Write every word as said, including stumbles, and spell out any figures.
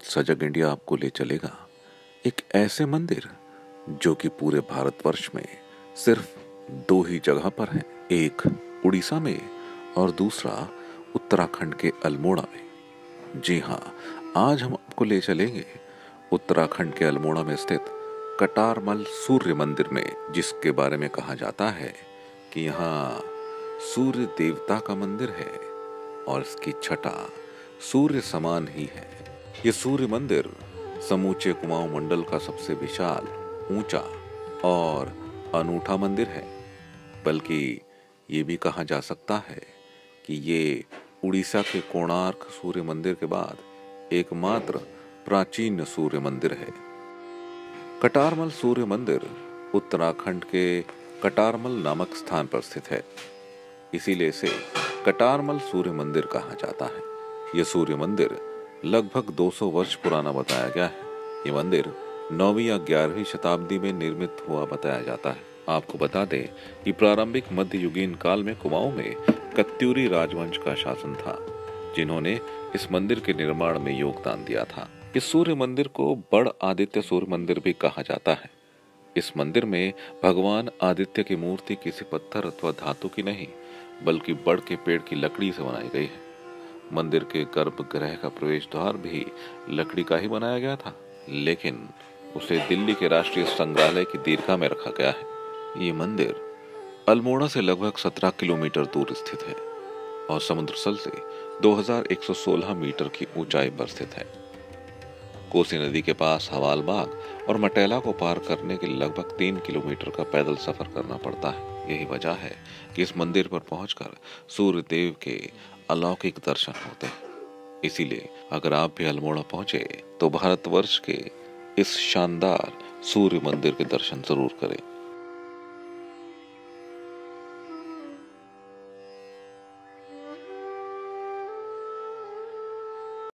सजग इंडिया आपको ले चलेगा एक ऐसे मंदिर जो कि पूरे भारतवर्ष में सिर्फ दो ही जगह पर है। एक उड़ीसा में और दूसरा उत्तराखंड के अल्मोड़ा में। जी हाँ, आज हम आपको ले चलेंगे उत्तराखंड के अल्मोड़ा में स्थित कटारमल सूर्य मंदिर में, जिसके बारे में कहा जाता है कि यहाँ सूर्य देवता का मंदिर है और इसकी छटा सूर्य समान ही है। ये सूर्य मंदिर समूचे कुमाऊं मंडल का सबसे विशाल, ऊंचा और अनूठा मंदिर है। बल्कि ये भी कहा जा सकता है कि ये उड़ीसा के कोणार्क सूर्य मंदिर के बाद एकमात्र प्राचीन सूर्य मंदिर है। कटारमल सूर्य मंदिर उत्तराखंड के कटारमल नामक स्थान पर स्थित है, इसीलिए इसे कटारमल सूर्य मंदिर कहा जाता है। यह सूर्य मंदिर लगभग दो सौ वर्ष पुराना बताया गया है। ये मंदिर नौवीं या ग्यारहवीं शताब्दी में निर्मित हुआ बताया जाता है। आपको बता दें कि प्रारंभिक मध्ययुगीन काल में कुमाऊं में कत्यूरी राजवंश का शासन था, जिन्होंने इस मंदिर के निर्माण में योगदान दिया था। इस सूर्य मंदिर को बड़ आदित्य सूर्य मंदिर भी कहा जाता है। इस मंदिर में भगवान आदित्य की मूर्ति किसी पत्थर अथवा धातु की नहीं, बल्कि बड़ के पेड़ की लकड़ी से बनाई गई है। मंदिर के गर्भगृह का प्रवेश द्वार भी लकड़ी का ही बनाया गया था, लेकिन उसे दिल्ली के राष्ट्रीय संग्रहालय की दीर्घा में रखा गया है। ये मंदिर अल्मोड़ा से लगभग सत्रह किलोमीटर दूर स्थित है और समुद्र तल से दो हज़ार एक सौ सोलह मीटर की ऊंचाई पर स्थित है। कोसी नदी के पास हवालबाग और मटेला को पार करने के लगभग तीन किलोमीटर का पैदल सफर करना पड़ता है। यही वजह है कि इस मंदिर पर पहुंचकर सूर्य देव के अलौकिक दर्शन होते हैं। इसीलिए अगर आप भी अल्मोड़ा पहुंचे तो भारतवर्ष के इस शानदार सूर्य मंदिर के दर्शन जरूर करें।